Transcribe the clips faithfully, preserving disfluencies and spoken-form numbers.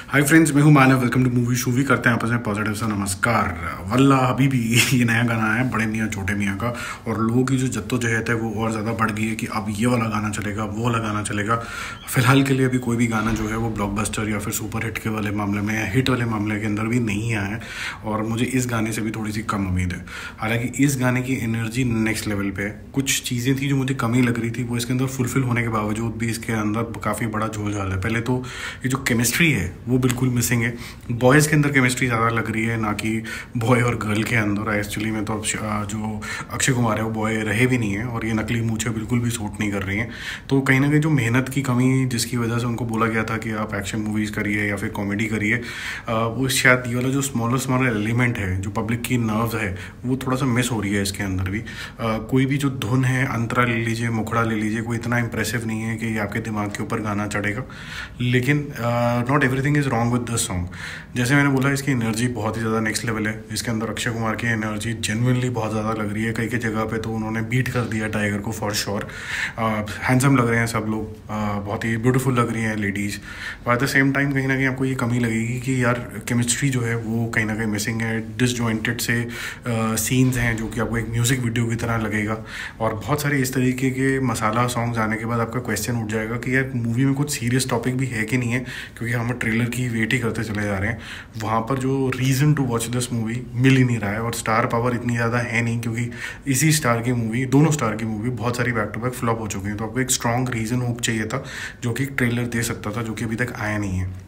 हाय friends, मैं हूं Manav. Welcome to movie shoovy. करते हैं आपस में पॉजिटिव सा नमस्कार। वल्ला हबीबी ये नया गाना है बड़े मियाँ छोटे मियाँ का, और लोगों की जो जद्दोजहद है वो और ज़्यादा बढ़ गई है कि अब ये वाला गाना चलेगा, वो वाला गाना चलेगा। फिलहाल के लिए अभी कोई भी गाना जो है वो ब्लॉकबस्टर या फिर सुपर हिट के वाले मामले में या हिट वाले मामले के अंदर भी नहीं आया है, और मुझे इस गाने से भी थोड़ी सी कम उम्मीद है। हालांकि इस गाने की एनर्जी नेक्स्ट लेवल पे है। कुछ चीज़ें थी जो मुझे कमी लग रही थी, वो इसके अंदर फुलफिल होने के बावजूद भी इसके अंदर काफ़ी बड़ा झोल झाल है। पहले तो ये जो केमिस्ट्री है वो बिल्कुल मिसिंग है। बॉयज़ के अंदर केमिस्ट्री ज़्यादा लग रही है, ना कि बॉय और गर्ल के अंदर। एक्चुअली में तो अब जो अक्षय कुमार है वो बॉय रहे भी नहीं है, और ये नकली मूछें बिल्कुल भी सूट नहीं कर रही हैं। तो कहीं ना कहीं जो मेहनत की कमी जिसकी वजह से उनको बोला गया था कि आप एक्शन मूवीज़ करिए या फिर कॉमेडी करिए, वो शायद ये वाला जो स्मॉलर स्मॉलर एलिमेंट है जो पब्लिक की नर्व्स है वो थोड़ा सा मिस हो रही है इसके अंदर भी। आ, कोई भी जो धुन है, अंतरा ले लीजिए, मुखड़ा ले लीजिए, कोई इतना इंप्रेसिव नहीं है कि आपके दिमाग के ऊपर गाना चढ़ेगा। लेकिन not everything is wrong with this song. जैसे मैंने बोला, इसकी एनर्जी बहुत ही ज़्यादा नेक्स्ट लेवल है। इसके अंदर अक्षय कुमार की एनर्जी जेन्युइनली बहुत ज़्यादा लग रही है। कई कई जगह पे तो उन्होंने बीट कर दिया टाइगर को फॉर श्योर। हैंडसम लग रहे हैं सब लोग, uh, बहुत ही ब्यूटीफुल लग रही हैं ladies. At the same time कहीं ना कहीं आपको ये कमी लगेगी कि यार केमिस्ट्री जो है वो कहीं ना कहीं मिसिंग है। डिसजॉइंटेड से सीन्स uh, हैं जो कि आपको एक म्यूज़िक वीडियो की तरह लगेगा। और बहुत सारे इस तरीके के मसाला सॉन्ग्स आने के बाद आपका क्वेश्चन उठ जाएगा कि यार मूवी में कुछ सीरियस टॉपिक भी है कि नहीं है, क्योंकि हम ट्रेलर की वेट ही करते चले जा रहे हैं। वहाँ पर जो reason to watch this movie मिल ही नहीं रहा है, और स्टार पावर इतनी ज़्यादा है नहीं, क्योंकि इसी स्टार की मूवी, दोनों स्टार की मूवी बहुत सारी बैक टू बैक फ्लॉप हो चुकी हैं। तो आपको एक स्ट्रॉन्ग रीज़न होप चाहिए था जो कि ट्रेलर दे सकता था, जो कि अभी तक आया नहीं है।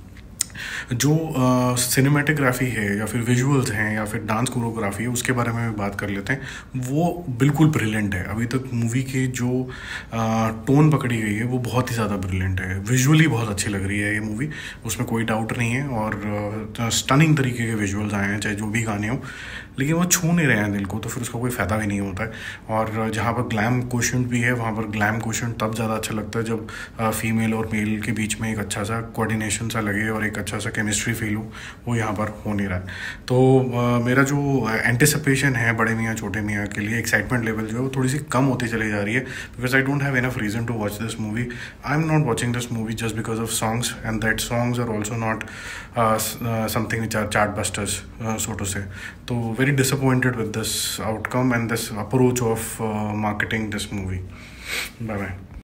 जो सिनेमेटोग्राफी uh, है या फिर विजुअल्स हैं या फिर डांस कोरियोग्राफी है, उसके बारे में भी बात कर लेते हैं। वो बिल्कुल ब्रिलियंट है। अभी तक मूवी की जो टोन uh, पकड़ी गई है वो बहुत ही ज़्यादा ब्रिलियंट है। विजुअली बहुत अच्छी लग रही है ये मूवी, उसमें कोई डाउट नहीं है। और स्टनिंग uh, तरीके के विजुअल्स आए हैं, चाहे जो भी गाने हों, लेकिन वो छू नहीं रहे हैं दिल को, तो फिर उसका कोई फ़ायदा भी नहीं होता है। और जहाँ पर ग्लैम क्वोशंट भी है, वहाँ पर ग्लैम क्वोशंट तब ज़्यादा अच्छा लगता है जब फीमेल और मेल के बीच में एक अच्छा सा कोऑर्डिनेशन सा लगे और एक अच्छा सा केमिस्ट्री फील हो। वो यहाँ पर हो नहीं रहा है। तो uh, मेरा जो एंटिसिपेशन है बड़े मियाँ छोटे मियाँ के लिए, एक्साइटमेंट लेवल जो है वो थोड़ी सी कम होती चली जा रही है, because I don't have enough reason to watch this movie. I am not watching this movie just because of songs, and that songs are also not something which are chart busters, so to say. तो very disappointed with this outcome and this approach of uh, marketing this movie. Bye bye.